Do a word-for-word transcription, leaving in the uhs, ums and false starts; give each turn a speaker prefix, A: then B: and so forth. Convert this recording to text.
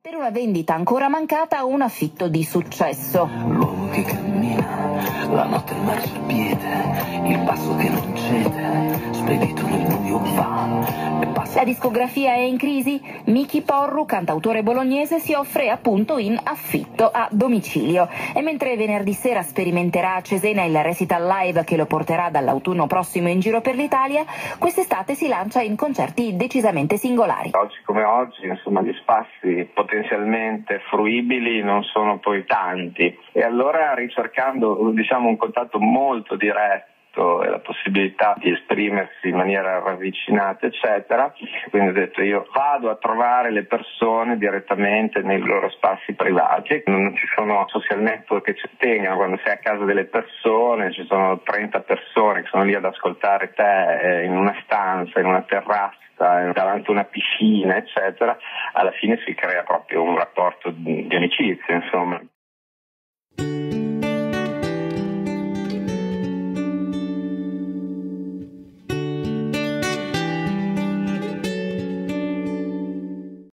A: Per una vendita ancora mancata, un affitto di successo.
B: L'uomo che cammina, la notte il marciapiede, il passo che non cede, spedito nel buio va e passa.
A: La discografia è in crisi? Miki Porru, cantautore bolognese, si offre appunto in affitto a domicilio. E mentre venerdì sera sperimenterà a Cesena il recital live che lo porterà dall'autunno prossimo in giro per l'Italia, quest'estate si lancia in concerti decisamente singolari.
C: Oggi come oggi, insomma, gli spazi potenzialmente fruibili non sono poi tanti, e allora ricercando, diciamo, un contatto molto diretto e la possibilità di esprimersi in maniera ravvicinata, eccetera, quindi ho detto io vado a trovare le persone direttamente nei loro spazi privati. Non ci sono social network che ci tengano, quando sei a casa delle persone ci sono trenta persone che sono lì ad ascoltare te in una stanza, in una terrazza, davanti a una piscina, eccetera. Alla fine si crea proprio un rapporto di amicizia, insomma.